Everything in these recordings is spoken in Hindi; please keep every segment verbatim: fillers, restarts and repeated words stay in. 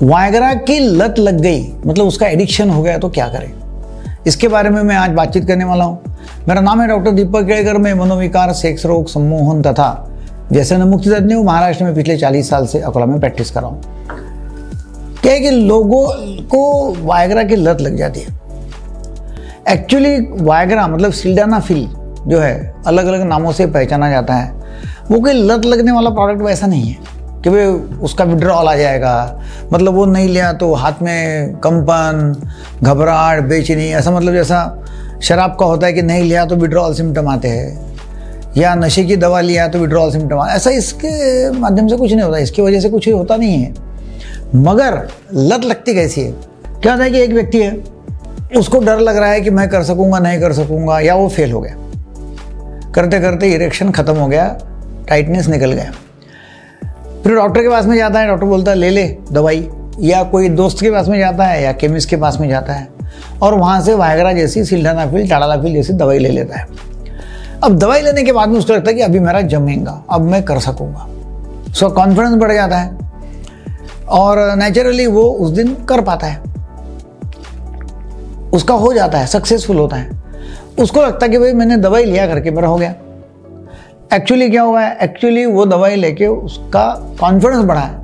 वायग्रा की लत लग गई, मतलब उसका एडिक्शन हो गया, तो क्या करें, इसके बारे में मैं आज बातचीत करने वाला हूँ। मेरा नाम है डॉक्टर दीपक केड़कर। मैं मनोविकार, सेक्स रोग, सम्मोहन तथा व्यसन मुक्ति तज्ञ हूँ। महाराष्ट्र में पिछले चालीस साल से अकोला में प्रैक्टिस कर रहा हूँ। क्या है कि लोगों को वायग्रा की लत लग जाती है। एक्चुअली वायग्रा मतलब सिल्डेनाफिल जो है, अलग अलग नामों से पहचाना जाता है। वो कोई लत लगने वाला प्रोडक्ट वैसा नहीं है कि वे उसका विड्रॉल आ जाएगा, मतलब वो नहीं लिया तो हाथ में कंपन, घबराहट, बेचैनी, ऐसा मतलब जैसा शराब का होता है कि नहीं लिया तो विड्रॉल सिम्टम आते हैं, या नशे की दवा लिया तो विड्रॉल सिम्टम आते हैं। ऐसा इसके माध्यम से कुछ नहीं होता, इसकी वजह से कुछ होता नहीं है। मगर लत लगती कैसी है? क्या होता है कि एक व्यक्ति है, उसको डर लग रहा है कि मैं कर सकूंगा नहीं कर सकूंगा, या वो फेल हो गया, करते करते इरेक्शन खत्म हो गया, टाइटनेस निकल गया। फिर डॉक्टर के पास में जाता है, डॉक्टर बोलता है ले ले दवाई, या कोई दोस्त के पास में जाता है या केमिस्ट के पास में जाता है और वहाँ से वायग्रा जैसी, सिल्डेनाफिल, टाडालाफिल जैसी दवाई ले लेता है। अब दवाई लेने के बाद में उसको लगता है कि अभी मेरा जमेगा, अब मैं कर सकूंगा, उसका कॉन्फिडेंस बढ़ जाता है और नेचुरली वो उस दिन कर पाता है, उसका हो जाता है, सक्सेसफुल होता है। उसको लगता है कि भाई मैंने दवाई लिया करके मेरा हो गया। एक्चुअली क्या हुआ है? एक्चुअली वो दवाई लेके उसका कॉन्फिडेंस बढ़ा है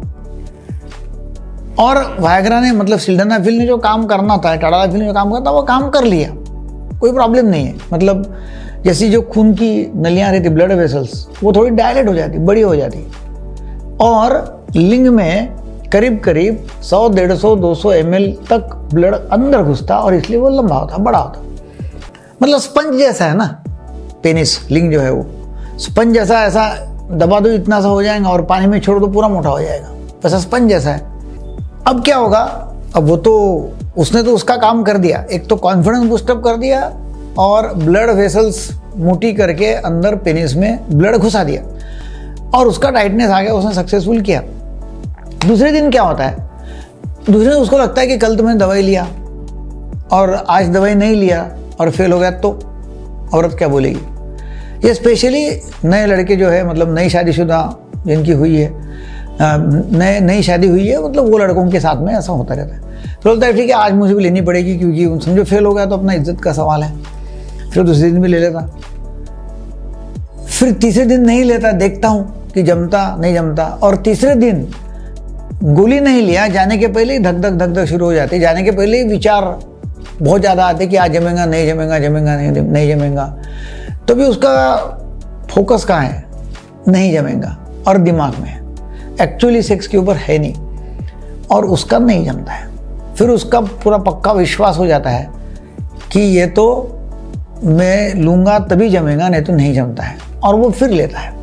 और वायग्रा ने, मतलब सिल्डेनाफिल ने जो काम करना था, टाडालाफिल ने जो काम करना था, वो काम कर लिया, कोई प्रॉब्लम नहीं है। मतलब जैसी जो खून की नलियां रहती, ब्लड वेसल्स, वो थोड़ी डायलेट हो जाती, बड़ी हो जाती और लिंग में करीब करीब सौ डेढ़ सौ दो सौ एम एल तक ब्लड अंदर घुसता और इसलिए वो लंबा होता, बड़ा होता। मतलब स्पंज जैसा है ना पेनिस, लिंग जो है वो स्पंज जैसा, ऐसा दबा दो इतना सा हो जाएगा और पानी में छोड़ दो पूरा मोटा हो जाएगा, वैसा स्पंज जैसा है। अब क्या होगा? अब वो तो उसने तो उसका काम कर दिया, एक तो कॉन्फिडेंस बूस्टअप कर दिया और ब्लड वेसल्स मोटी करके अंदर पेनिस में ब्लड घुसा दिया और उसका टाइटनेस आ गया, उसने सक्सेसफुल किया। दूसरे दिन क्या होता है? दूसरे दिन उसको लगता है कि कल तो मैंने दवाई लिया और आज दवाई नहीं लिया और फेल हो गया, तो औरत क्या बोलेगी? ये स्पेशली नए लड़के जो है, मतलब नई शादीशुदा जिनकी हुई है, नए नई शादी हुई है, मतलब वो लड़कों के साथ में ऐसा होता रहता है। फिर बोलता है ठीक है आज मुझे भी लेनी पड़ेगी, क्योंकि समझो फेल हो गया तो अपना इज्जत का सवाल है। फिर दूसरे दिन भी ले लेता, फिर तीसरे दिन नहीं लेता, देखता हूँ कि जमता नहीं जमता, और तीसरे दिन गोली नहीं लिया, जाने के पहले ही धक धक धक धक शुरू हो जाती, जाने के पहले ही विचार बहुत ज़्यादा आते कि आज जमेगा नहीं जमेगा, जमेगा नहीं नहीं जमेगा, तो भी उसका फोकस कहाँ है? नहीं जमेगा और दिमाग में है, एक्चुअली सेक्स के ऊपर है नहीं और उसका नहीं जमता है। फिर उसका पूरा पक्का विश्वास हो जाता है कि ये तो मैं लूँगा तभी जमेगा, नहीं तो नहीं जमता है, और वो फिर लेता है।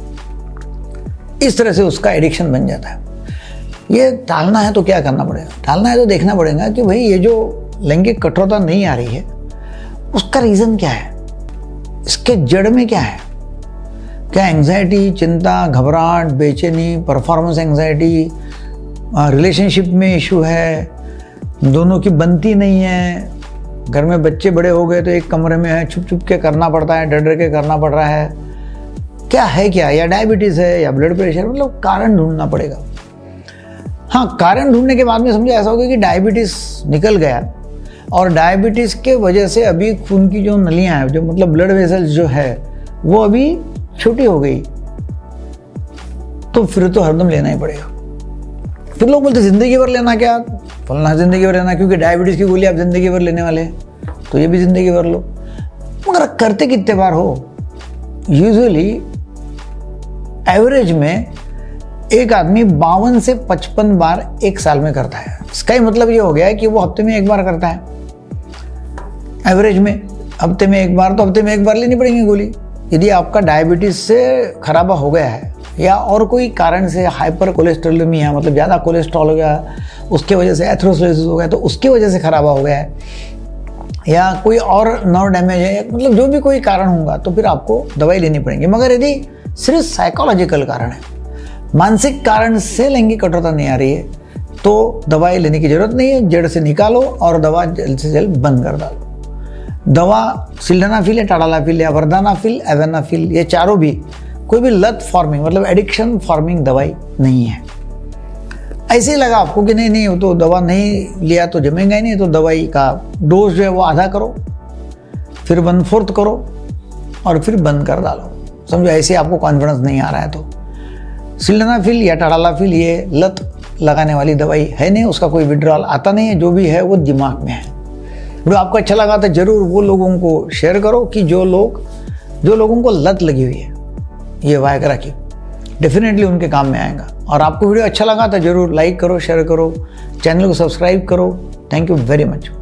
इस तरह से उसका एडिक्शन बन जाता है। ये टालना है तो क्या करना पड़ेगा? टालना है तो देखना पड़ेगा कि भाई ये जो लैंगिक कठोरता नहीं आ रही है उसका रीज़न क्या है, इसके जड़ में क्या है? क्या एंग्जाइटी, चिंता, घबराहट, बेचैनी, परफॉर्मेंस एंग्जाइटी, रिलेशनशिप में इशू है, दोनों की बनती नहीं है, घर में बच्चे बड़े हो गए तो एक कमरे में है, छुप छुप के करना पड़ता है, डर डर के करना पड़ रहा है, क्या है क्या? या डायबिटीज़ है या ब्लड प्रेशर, मतलब कारण ढूंढना पड़ेगा। हाँ, कारण ढूंढने के बाद में समझो ऐसा होगा कि डायबिटीज़ निकल गया और डायबिटीज़ के वजह से अभी खून की जो नलियाँ हैं, जो मतलब ब्लड वेसल्स जो है, वो अभी छोटी हो गई, तो फिर तो हरदम लेना ही पड़ेगा। फिर लोग बोलते जिंदगी भर लेना, क्या बोलना जिंदगी भर लेना, क्योंकि डायबिटीज़ की गोली आप जिंदगी भर लेने वाले हैं, तो ये भी जिंदगी भर लो। मगर करते कितने बार हो? यूजुअली एवरेज में एक आदमी बावन से पचपन बार एक साल में करता है। इसका ही मतलब ये हो गया है कि वो हफ्ते में एक बार करता है। एवरेज में हफ्ते में एक बार, तो हफ्ते में एक बार लेनी पड़ेगी गोली। यदि आपका डायबिटीज से खराबा हो गया है या और कोई कारण से हाइपर कोलेस्ट्रोलेमिया, मतलब ज़्यादा कोलेस्ट्रॉल हो गया, उसके वजह से एथेरोस्क्लेरोसिस हो गया, तो उसकी वजह से खराबा हो गया है, या कोई और नर्व डैमेज है, मतलब जो भी कोई कारण होगा, तो फिर आपको दवाई लेनी पड़ेगी। मगर यदि सिर्फ साइकोलॉजिकल कारण है, मानसिक कारण से लैंगिक कठोरता नहीं आ रही है, तो दवाई लेने की जरूरत नहीं है। जड़ से निकालो और दवा जल्द से जल्द बंद कर डालो। दवा सिल्डेनाफिल है, टाडालाफिल है, वर्दानाफिल, एवेनाफिल, ये चारों भी कोई भी लत फॉर्मिंग मतलब एडिक्शन फॉर्मिंग दवाई नहीं है। ऐसे ही लगा आपको कि नहीं नहीं वो तो दवा नहीं लिया तो जमेगा ही नहीं, तो दवाई का डोज जो है वो आधा करो, फिर वन फोर्थ करो और फिर बंद कर डालो। समझो ऐसे आपको कॉन्फिडेंस नहीं आ रहा है तो सिल्डेनाफिल या टाडालाफिल ये लत लगाने वाली दवाई है नहीं, उसका कोई विड्रॉल आता नहीं है, जो भी है वो दिमाग में है। वीडियो आपको अच्छा लगा तो जरूर वो लोगों को शेयर करो कि जो लोग जो लोगों को लत लगी हुई है ये वायग्रा की, डेफिनेटली उनके काम में आएगा। और आपको वीडियो अच्छा लगा तो जरूर लाइक करो, शेयर करो, चैनल को सब्सक्राइब करो। Thank you very much.